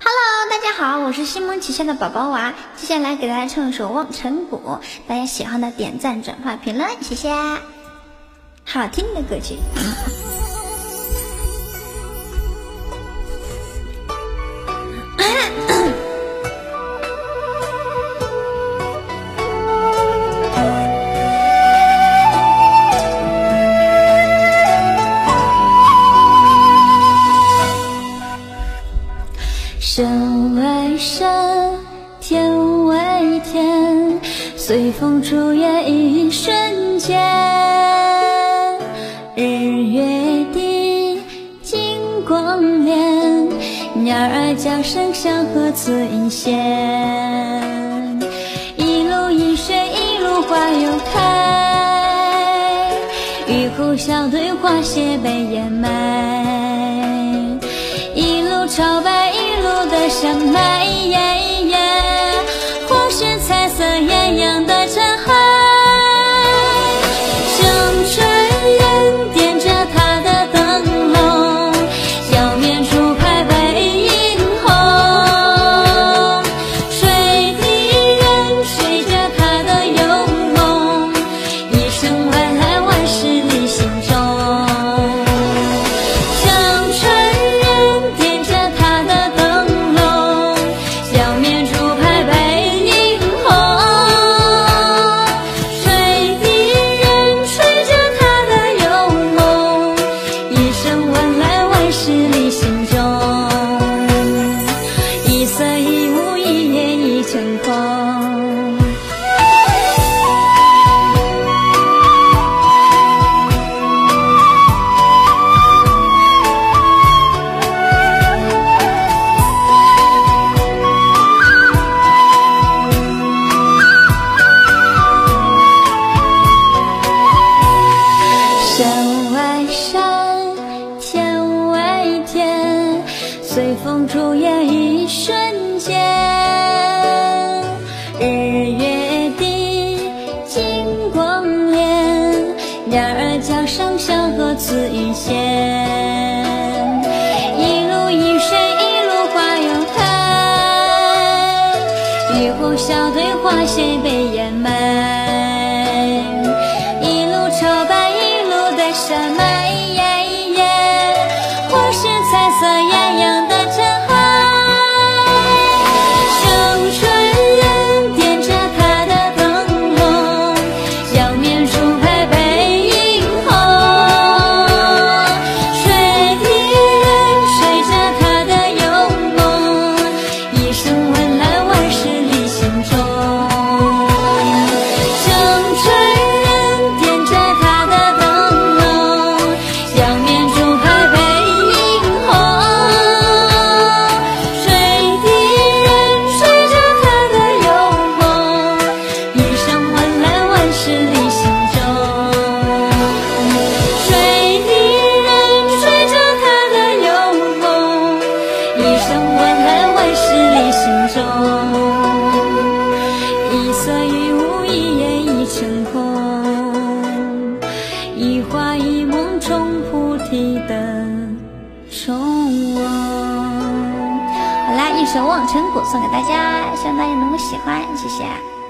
Hello， 大家好，我是星梦旗下的宝宝娃，接下来给大家唱一首《望尘谷》，大家喜欢的点赞、转发、评论，谢谢。好听的歌曲。 山为山，天为天，随风逐月一瞬间。日月地，金光连，鸟儿叫声祥和此一线。一路饮水，一路花又开，玉壶小对花谢被掩埋。一路朝拜，一路的山脉，或是彩色艳阳的真海。乡村人点着他的灯笼，消灭竹排背影红。水滴人随着他的游梦，一生万来万事历心中。山为山，天为天，随风逐月一瞬间。日月地，金光连，鸟儿叫声祥和此一线。一路饮水，一路花又开，玉壶小对花谢被掩埋。一路朝拜，山脉，或是彩色艳阳的真海。乡村人点着他的灯笼，消灭竹排背影红。水滴人随着他的游梦，一生万来万事历心中。乡村人点着他的灯笼，消灭竹排背影红。水滴人随着他的游梦，一生万来万事历心中。水滴人随着他的游梦，一生万来万事历心中。一色一无，一叶一成空，一花一梦中菩提的重望。 好啦，一首《望尘谷》送给大家，希望大家能够喜欢，谢谢。